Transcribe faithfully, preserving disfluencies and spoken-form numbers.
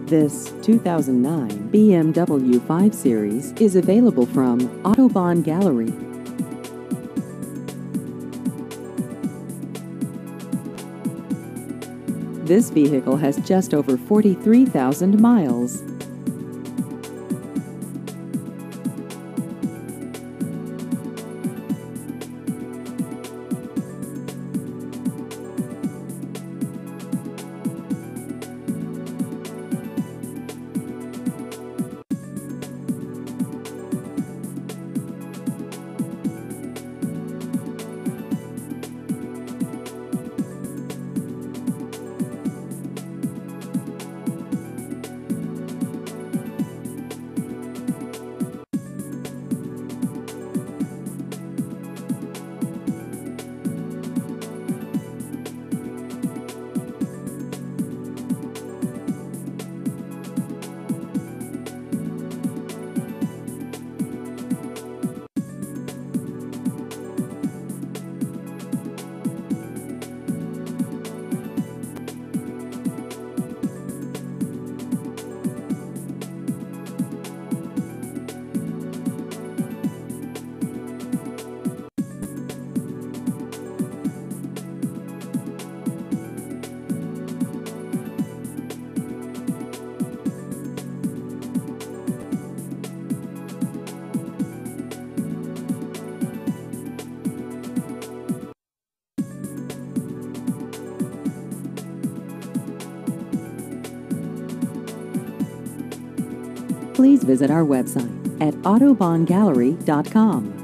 This two thousand nine B M W five Series is available from Autobahn Gallery. This vehicle has just over forty-three thousand miles. Please visit our website at autobahn gallery dot com.